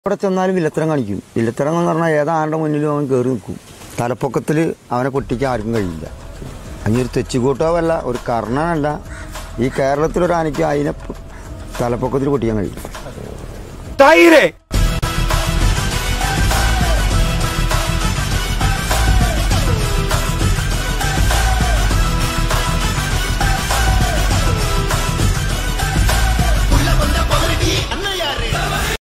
ഇവിടെ ചെന്നാലും വില്ലത്തരം കാണിക്കും. വില്ലത്തരം എന്ന് പറഞ്ഞാൽ ഏതാണ്ട് മുന്നിലും അവൻ കയറി നിൽക്കും. തലപ്പൊക്കത്തിൽ അവനെ പൊട്ടിക്കാൻ ആർക്കും കഴിയില്ല. അങ്ങനൊരു തെച്ചിക്കോട്ടാവല്ല, ഒരു കർണനല്ല. ഈ കേരളത്തിലൊരു ആനയ്ക്ക് അതിനെ തലപ്പൊക്കത്തിൽ പൊട്ടിക്കാൻ കഴിയും.